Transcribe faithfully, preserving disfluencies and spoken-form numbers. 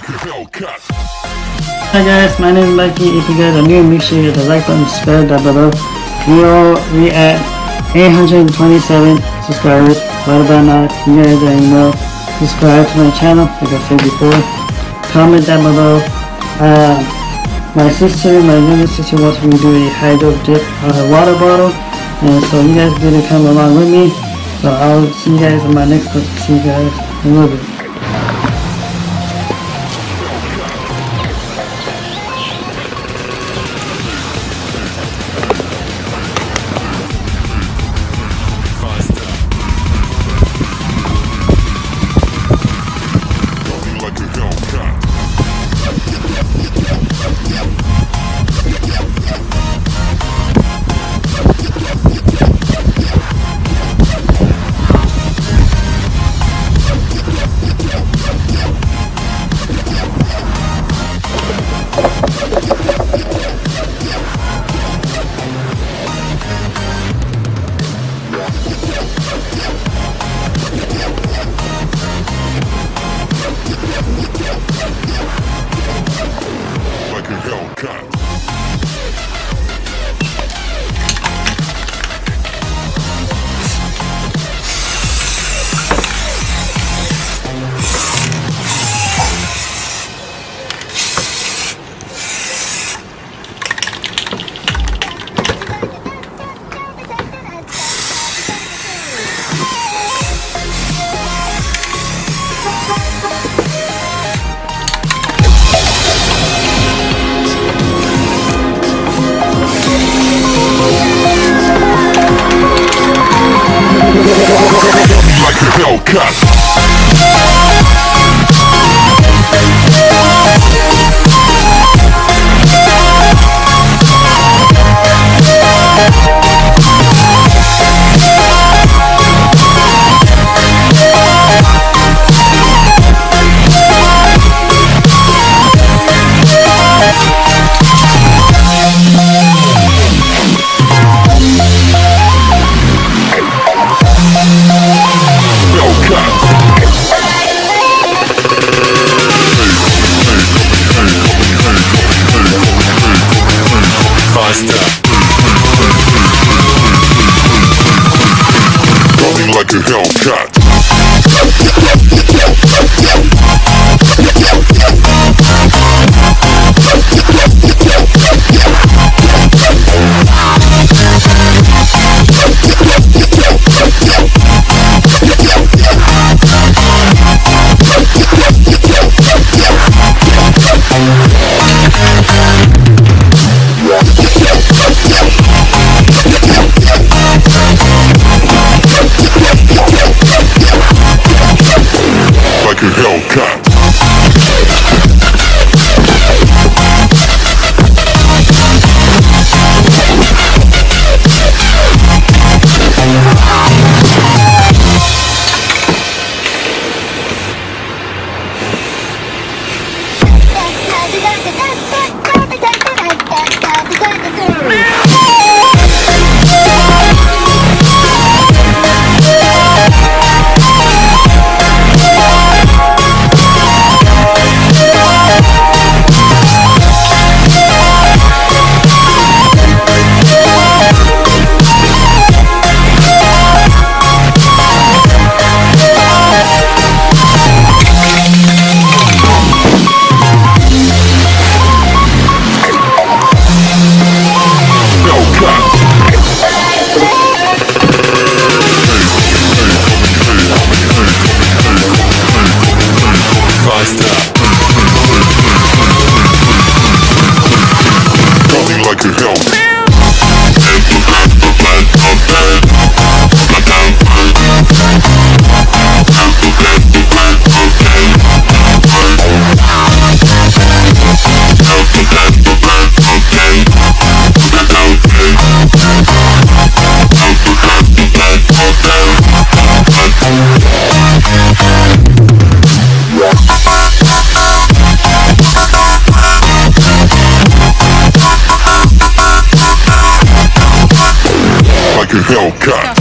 like a Hellcat. Hi guys, my name is Mikey. If you guys are new, make sure you hit the like button, subscribe down below. We are we at eight hundred twenty-seven subscribers. Right about now, you guys are, you know, subscribe to my channel, like I said before. Comment down below. Uh, my sister, my younger sister wants me to do a hydro dip on her water bottle, and so you guys better come along with me. So I'll see you guys in my next clip. See you guys in a little bit. Running like a Hellcat. Like a Hellcat. Running like a Hellcat. Like a Hellcat.